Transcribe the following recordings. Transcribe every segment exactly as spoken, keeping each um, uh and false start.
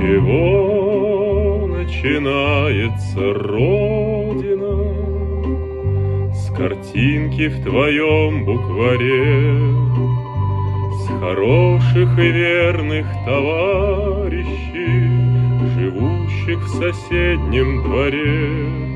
чего начинается Родина? С картинки в твоем букваре, с хороших и верных товарищей, живущих в соседнем дворе.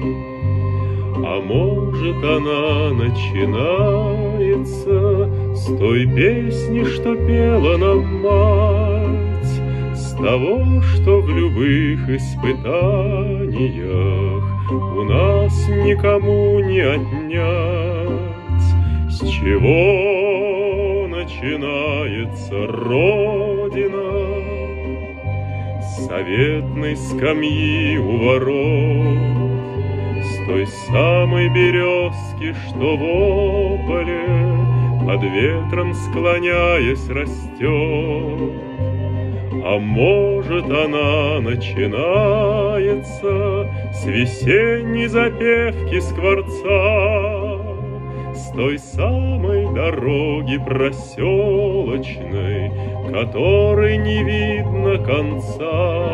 А может, она начинается с той песни, что пела нам мать, с того, что в любых испытаниях у нас никому не отнять. С чего начинается Родина? С советной скамьи у ворот, с той самой березки, что в ополе под ветром склоняясь растет. А может, она начинается с весенней запевки скворца, с той самой дороги проселочной, которой не видно конца.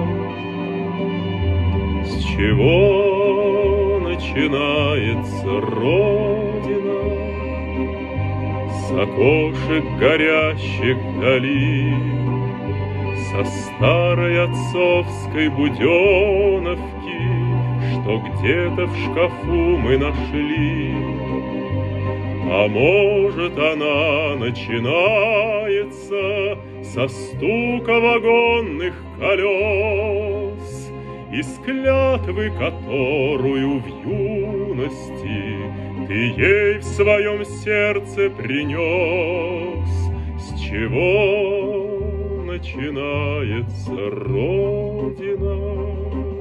С чего начинается Родина? С окошек горящих вдали, со старой отцовской буденовки, что где-то в шкафу мы нашли. А может, она начинается со стука вагонных колес, из клятвы, которую в юности ты ей в своем сердце принес. С чего начинается Родина?